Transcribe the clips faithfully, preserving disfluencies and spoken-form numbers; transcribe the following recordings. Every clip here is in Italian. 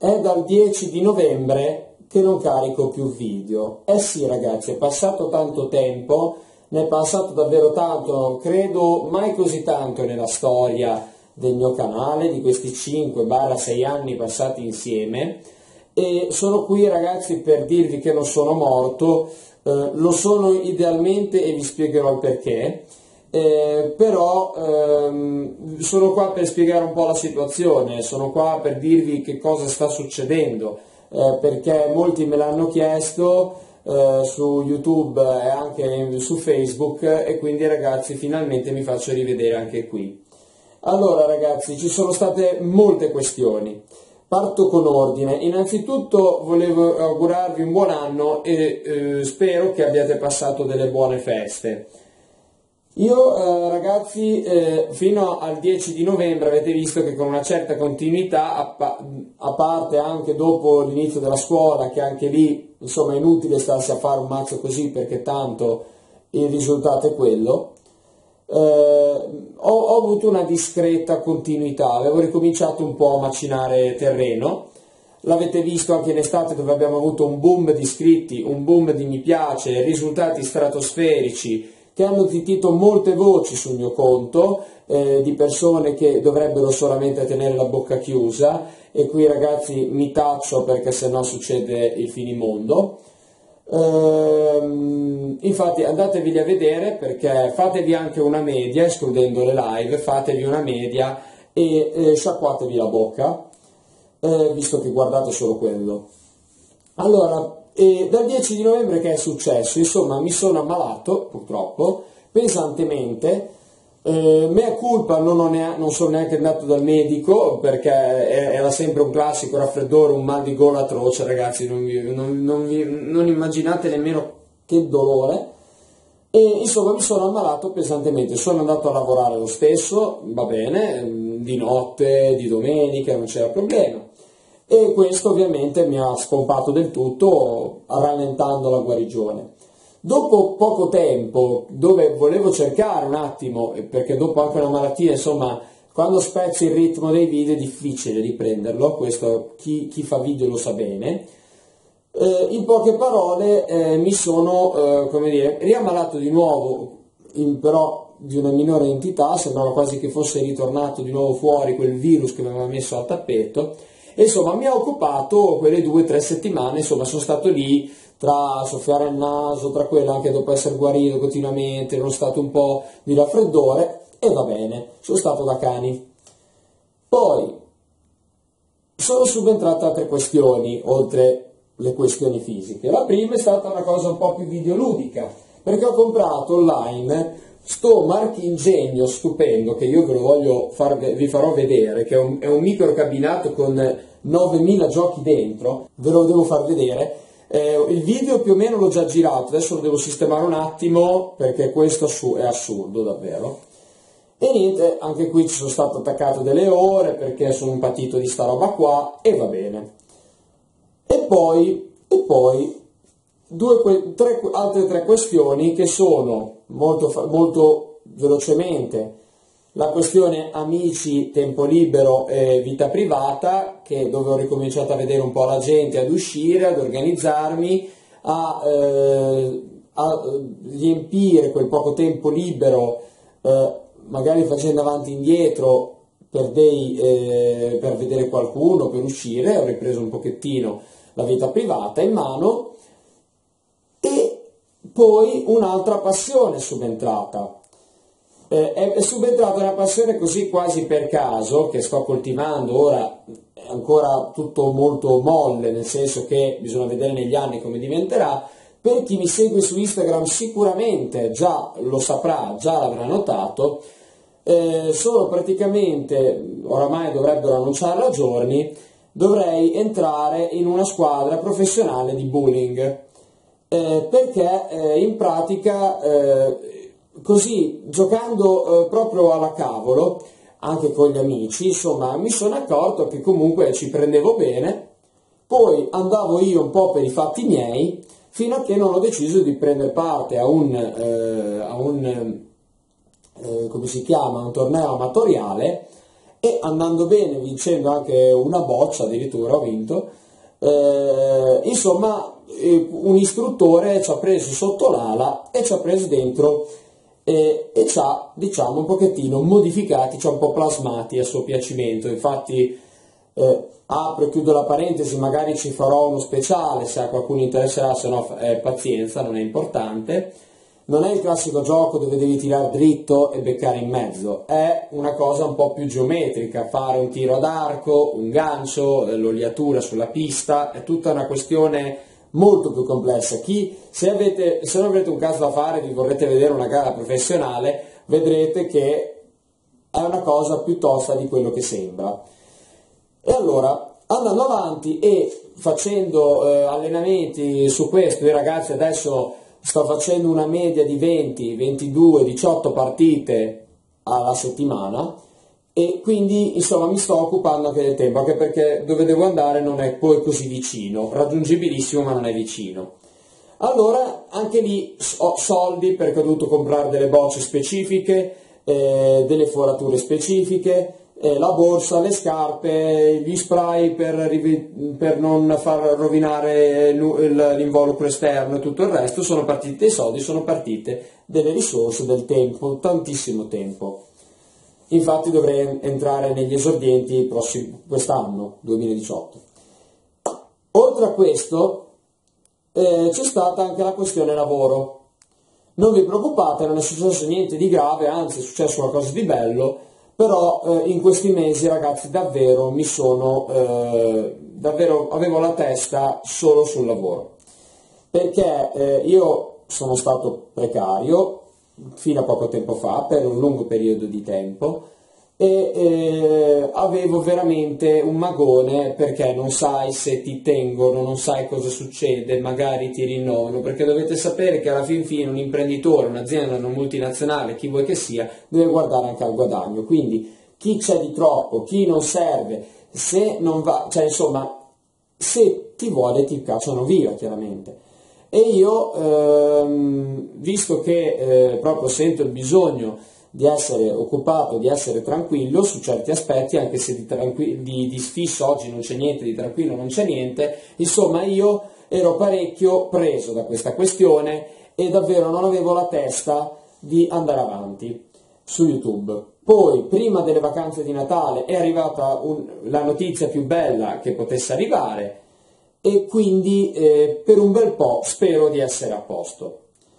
È dal dieci di novembre che non carico più video. Eh sì ragazzi, è passato tanto tempo, ne è passato davvero tanto, non credo mai così tanto nella storia del mio canale, di questi cinque sei anni passati insieme, e sono qui ragazzi per dirvi che non sono morto, eh, lo sono idealmente e vi spiegherò il perché. Eh, però ehm, sono qua per spiegare un po' la situazione, sono qua per dirvi che cosa sta succedendo, eh, perché molti me l'hanno chiesto eh, su YouTube e anche su Facebook, e quindi ragazzi finalmente mi faccio rivedere anche qui. Allora ragazzi, ci sono state molte questioni. Parto con ordine. Innanzitutto volevo augurarvi un buon anno e eh, spero che abbiate passato delle buone feste. Io eh, ragazzi eh, fino al dieci di novembre avete visto che con una certa continuità, a, pa a parte anche dopo l'inizio della scuola, che anche lì insomma è inutile starsi a fare un mazzo così perché tanto il risultato è quello, eh, ho, ho avuto una discreta continuità, avevo ricominciato un po' a macinare terreno. L'avete visto anche in estate, dove abbiamo avuto un boom di iscritti, un boom di mi piace, risultati stratosferici che hanno zittito molte voci sul mio conto, eh, di persone che dovrebbero solamente tenere la bocca chiusa, e qui ragazzi mi taccio perché sennò succede il finimondo. Ehm, infatti andatevi a vedere, perché fatevi anche una media, escludendo le live, fatevi una media e eh, sciacquatevi la bocca, eh, visto che guardate solo quello. Allora, e dal dieci di novembre che è successo? Insomma, mi sono ammalato, purtroppo, pesantemente, eh, mea culpa, non, ho neanche, non sono neanche andato dal medico, perché era sempre un classico raffreddore, un mal di gola atroce, ragazzi, non, vi, non, non, vi, non immaginate nemmeno che dolore, e insomma mi sono ammalato pesantemente, sono andato a lavorare lo stesso, va bene, di notte, di domenica, non c'era problema. E questo ovviamente mi ha spompato del tutto, rallentando la guarigione. Dopo poco tempo, dove volevo cercare un attimo, perché dopo anche una malattia, insomma, quando spezzi il ritmo dei video è difficile riprenderlo, questo chi, chi fa video lo sa bene, eh, in poche parole eh, mi sono, eh, come dire, riammalato di nuovo, in, però di una minore entità, sembrava quasi che fosse ritornato di nuovo fuori quel virus che mi aveva messo al tappeto. E insomma mi ha occupato quelle due o tre settimane, insomma sono stato lì tra soffiare il naso, tra quello anche dopo essere guarito continuamente, ero stato un po' di raffreddore, e va bene, sono stato da cani. Poi sono subentrate altre questioni, oltre le questioni fisiche. La prima è stata una cosa un po' più videoludica, perché ho comprato online sto marchingegno stupendo, che io ve lo voglio far, vi farò vedere, che è un, è un micro cabinato con novemila giochi dentro, ve lo devo far vedere. Eh, il video più o meno l'ho già girato, adesso lo devo sistemare un attimo, perché questo è assurdo davvero. E niente, anche qui ci sono stato attaccato delle ore, perché sono impatito di sta roba qua, e va bene. E poi, e poi due, tre, altre tre questioni che sono molto, molto velocemente: la questione amici, tempo libero e vita privata, che dove ho ricominciato a vedere un po' la gente, ad uscire, ad organizzarmi, a, eh, a riempire quel poco tempo libero, eh, magari facendo avanti e indietro per, dei, eh, per vedere qualcuno, per uscire. Ho ripreso un pochettino la vita privata in mano. E poi un'altra passione è subentrata. Eh, è, è subentrata una passione così quasi per caso, che sto coltivando ora, è ancora tutto molto molle, nel senso che bisogna vedere negli anni come diventerà. Per chi mi segue su Instagram sicuramente già lo saprà, già l'avrà notato, eh, sono praticamente, oramai dovrebbero annunciarlo a giorni, dovrei entrare in una squadra professionale di bowling. Eh, perché eh, in pratica eh, così giocando eh, proprio alla cavolo anche con gli amici, insomma mi sono accorto che comunque ci prendevo bene, poi andavo io un po' per i fatti miei, fino a che non ho deciso di prendere parte a un, eh, a un eh, come si chiama, un torneo amatoriale, e andando bene, vincendo anche una boccia, addirittura ho vinto, eh, insomma eh, un istruttore ci ha preso sotto l'ala e ci ha preso dentro eh, e ci ha, diciamo, un pochettino modificati, ci ha un po' plasmati a suo piacimento. Infatti eh, apro e chiudo la parentesi, magari ci farò uno speciale se a qualcuno interesserà, se no eh, pazienza, non è importante. Non è il classico gioco dove devi tirare dritto e beccare in mezzo, è una cosa un po' più geometrica, fare un tiro ad arco, un gancio, l'oliatura sulla pista, è tutta una questione molto più complessa. Chi, se, avete, se non avete un caso da fare, vi vorrete vedere una gara professionale, vedrete che è una cosa più tosta di quello che sembra. E allora, andando avanti e facendo eh, allenamenti su questo, i ragazzi adesso sto facendo una media di venti, ventidue, diciotto partite alla settimana e quindi insomma mi sto occupando anche del tempo, anche perché dove devo andare non è poi così vicino, raggiungibilissimo ma non è vicino. Allora anche lì ho soldi perché ho dovuto comprare delle bocce specifiche, eh, delle forature specifiche, eh, la borsa, le scarpe, gli spray per, per non far rovinare l'involucro esterno e tutto il resto. Sono partiti dei soldi, sono partite delle risorse, del tempo, tantissimo tempo. Infatti dovrei entrare negli esordienti prossimo, quest'anno, duemiladiciotto. Oltre a questo eh, c'è stata anche la questione lavoro. Non vi preoccupate, non è successo niente di grave, anzi è successo qualcosa di bello, però eh, in questi mesi, ragazzi, davvero mi sono, eh, davvero avevo la testa solo sul lavoro, perché eh, io sono stato precario fino a poco tempo fa, per un lungo periodo di tempo, e eh, avevo veramente un magone, perché non sai se ti tengono, non sai cosa succede, magari ti rinnovano, perché dovete sapere che alla fin fine un imprenditore, un'azienda, una multinazionale, chi vuoi che sia, deve guardare anche al guadagno, quindi chi c'è di troppo, chi non serve, se non va, cioè insomma, se ti vuole ti cacciano via chiaramente. E io, ehm, visto che eh, proprio sento il bisogno di essere occupato, di essere tranquillo su certi aspetti, anche se di, tranqui- di, di sfisso oggi non c'è niente, di tranquillo non c'è niente, insomma io ero parecchio preso da questa questione e davvero non avevo la testa di andare avanti su YouTube. Poi, prima delle vacanze di Natale, è arrivata un, la notizia più bella che potesse arrivare, e quindi eh, per un bel po' spero di essere a posto.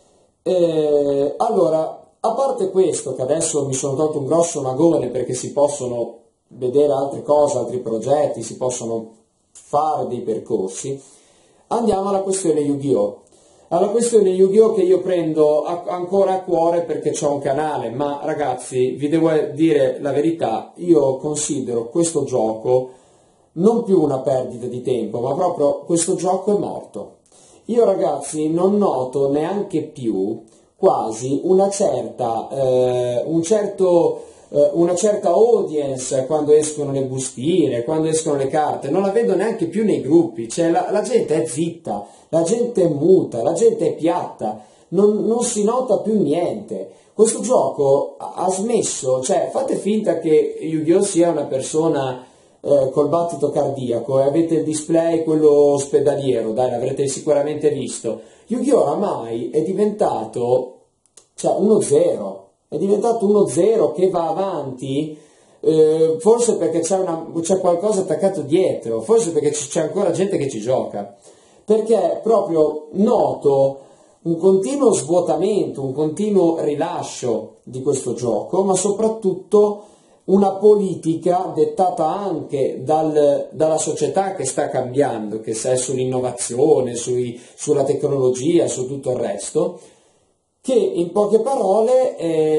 Eh, allora, a parte questo, che adesso mi sono tolto un grosso magone perché si possono vedere altre cose, altri progetti, si possono fare dei percorsi, andiamo alla questione Yu-Gi-Oh! Alla questione Yu-Gi-Oh! Che io prendo a- ancora a cuore perché c'ho un canale, ma ragazzi, vi devo dire la verità, io considero questo gioco non più una perdita di tempo, ma proprio questo gioco è morto. Io ragazzi non noto neanche più quasi una certa, eh, un certo, eh, una certa audience quando escono le bustine, quando escono le carte, non la vedo neanche più nei gruppi, cioè la, la gente è zitta, la gente è muta, la gente è piatta, non, non si nota più niente. Questo gioco ha, ha smesso, cioè fate finta che Yu-Gi-Oh! Sia una persona Eh, col battito cardiaco e avete il display quello ospedaliero, dai, l'avrete sicuramente visto. Yu-Gi-Oh! Oramai è diventato, cioè, uno zero, è diventato uno zero che va avanti, eh, forse perché c'è, una, c'è qualcosa attaccato dietro, forse perché c'è ancora gente che ci gioca, perché proprio noto un continuo svuotamento, un continuo rilascio di questo gioco, ma soprattutto una politica dettata anche dal, dalla società che sta cambiando, che sta sull'innovazione, sui, sulla tecnologia, su tutto il resto, che in poche parole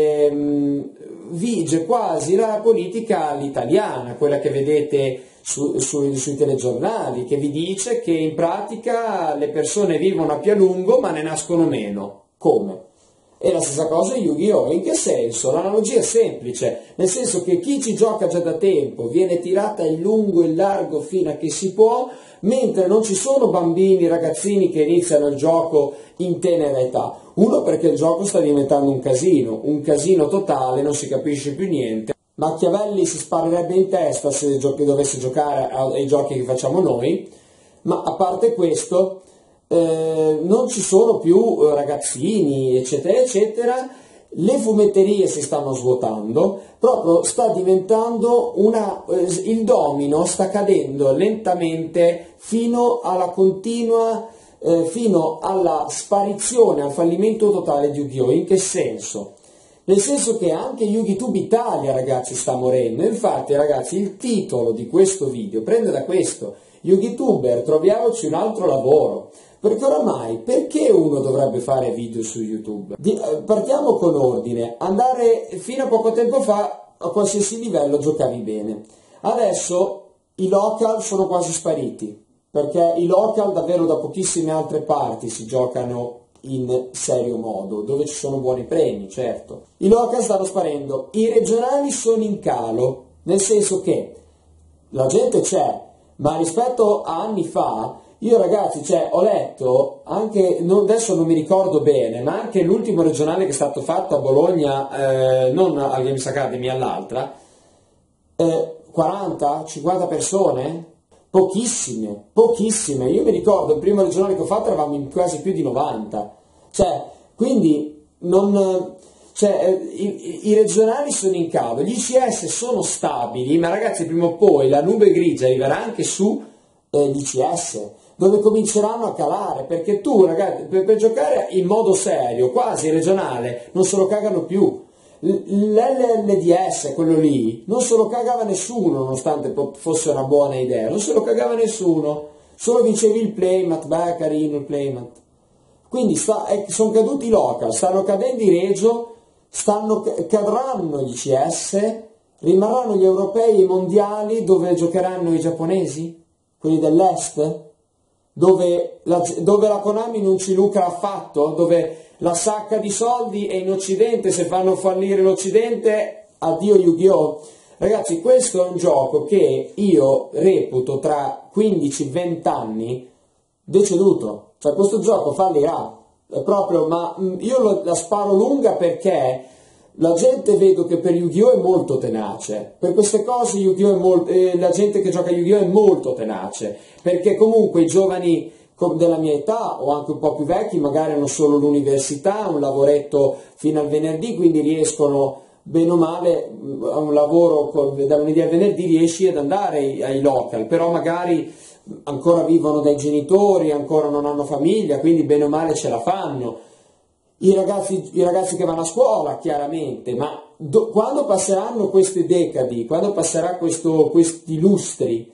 ehm, vige quasi la politica all'italiana, quella che vedete su, su, sui telegiornali, che vi dice che in pratica le persone vivono più a lungo ma ne nascono meno. Come? E la stessa cosa in Yu-Gi-Oh! In che senso? L'analogia è semplice, nel senso che chi ci gioca già da tempo viene tirata in lungo e in largo fino a che si può, mentre non ci sono bambini, ragazzini che iniziano il gioco in tenera età. Uno, perché il gioco sta diventando un casino, un casino totale, non si capisce più niente. Machiavelli si sparerebbe in testa se giochi, dovesse giocare ai giochi che facciamo noi, ma a parte questo eh, non ci sono più ragazzini eccetera eccetera, le fumetterie si stanno svuotando, proprio sta diventando una, eh, il domino sta cadendo lentamente fino alla continua, eh, fino alla sparizione, al fallimento totale di Yu-Gi-Oh! In che senso? Nel senso che anche YugiTube Italia, ragazzi, sta morendo. Infatti, ragazzi, il titolo di questo video prende da questo: YugiTuber, troviamoci un altro lavoro. Perché oramai, perché uno dovrebbe fare video su YouTube? Di, eh, partiamo con ordine. Andare fino a poco tempo fa, a qualsiasi livello giocavi bene. Adesso i local sono quasi spariti, perché i local davvero da pochissime altre parti si giocano in serio modo, dove ci sono buoni premi, certo. I local stanno sparendo, i regionali sono in calo, nel senso che la gente c'è, ma rispetto a anni fa, io ragazzi, cioè, ho letto, anche, non, adesso non mi ricordo bene, ma anche l'ultimo regionale che è stato fatto a Bologna, eh, non al Games Academy, all'altra, eh, quaranta cinquanta persone? Pochissime, pochissime. Io mi ricordo il primo regionale che ho fatto eravamo in quasi più di novanta. Cioè, quindi non, cioè, i, i regionali sono in calo, gli I C S sono stabili, ma ragazzi prima o poi la nube grigia arriverà anche su eh, gli I C S, dove cominceranno a calare, perché tu ragazzi per, per giocare in modo serio, quasi regionale, non se lo cagano più. L'L L D S, quello lì, non se lo cagava nessuno, nonostante fosse una buona idea, non se lo cagava nessuno, solo dicevi il playmat, beh carino il playmat. Quindi sta, eh, sono caduti i local, stanno cadendo i regio, stanno, cadranno gli I C S, rimarranno gli europei e i mondiali dove giocheranno i giapponesi, quelli dell'est, dove la, dove la Konami non ci lucra affatto, dove la sacca di soldi e in Occidente, se fanno fallire l'Occidente, addio Yu-Gi-Oh! Ragazzi, questo è un gioco che io reputo tra quindici venti anni deceduto. Cioè questo gioco fallirà, è proprio, ma io lo, la sparo lunga perché la gente vedo che per Yu-Gi-Oh! È molto tenace. Per queste cose Yu-Gi-Oh! È molto, eh, la gente che gioca a Yu-Gi-Oh! È molto tenace, perché comunque i giovani della mia età o anche un po' più vecchi magari hanno solo l'università, un lavoretto fino al venerdì, quindi riescono bene o male a un lavoro da lunedì al venerdì, riesci ad andare ai, ai local, però magari ancora vivono dai genitori, ancora non hanno famiglia, quindi bene o male ce la fanno. I ragazzi, i ragazzi che vanno a scuola, chiaramente, ma do, quando passeranno queste decadi, quando passerà questo, questi lustri,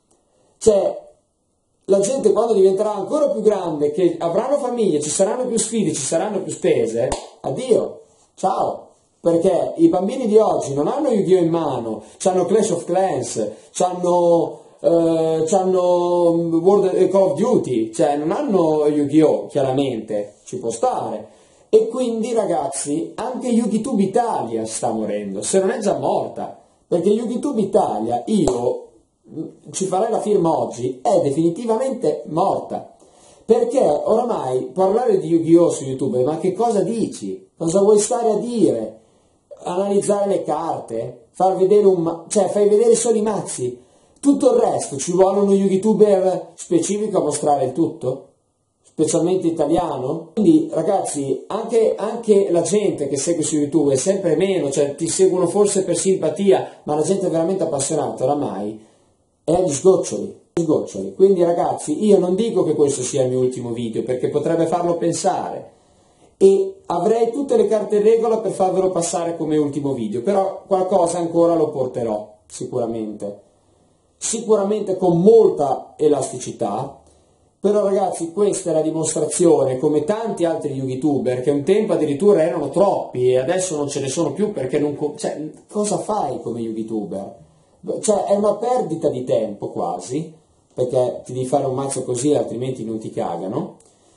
cioè la gente quando diventerà ancora più grande, che avranno famiglie, ci saranno più sfide, ci saranno più spese, addio, ciao, perché i bambini di oggi non hanno Yu-Gi-Oh! In mano, hanno Clash of Clans, hanno Uh, c'hanno World Call of Duty, cioè non hanno Yu-Gi-Oh! Chiaramente, ci può stare. E quindi ragazzi, anche YugiTube Italia sta morendo, se non è già morta, perché YugiTube Italia, io ci farei la firma oggi, è definitivamente morta. Perché oramai parlare di Yu-Gi-Oh! Su YouTube, ma che cosa dici? Cosa vuoi stare a dire? Analizzare le carte? Far vedere un... cioè fai vedere solo i mazzi? Tutto il resto, ci vuole uno YouTuber specifico a mostrare il tutto? Specialmente italiano? Quindi ragazzi, anche, anche la gente che segue su YouTube è sempre meno, cioè ti seguono forse per simpatia, ma la gente è veramente appassionata oramai è agli sgoccioli, sgoccioli. Quindi ragazzi, io non dico che questo sia il mio ultimo video, perché potrebbe farlo pensare, e avrei tutte le carte in regola per farvelo passare come ultimo video, però qualcosa ancora lo porterò, sicuramente. Sicuramente con molta elasticità, però ragazzi questa è la dimostrazione, come tanti altri YouTuber, che un tempo addirittura erano troppi e adesso non ce ne sono più perché non... cioè, cosa fai come YouTuber? Cioè è una perdita di tempo quasi, perché ti devi fare un mazzo così altrimenti non ti cagano.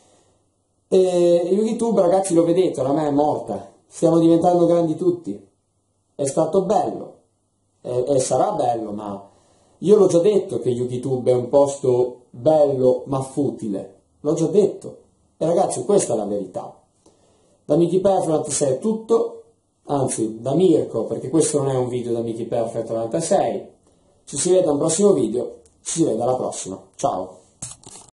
E YouTube ragazzi lo vedete, oramai è morta, stiamo diventando grandi tutti, è stato bello e, e sarà bello, ma... io l'ho già detto che YugiTube è un posto bello ma futile, l'ho già detto, e ragazzi questa è la verità. Da Mickey Performance è tutto, anzi da Mirko, perché questo non è un video da Mickey Perfect novantasei. Ci si vede al prossimo video, ci si vede alla prossima, ciao!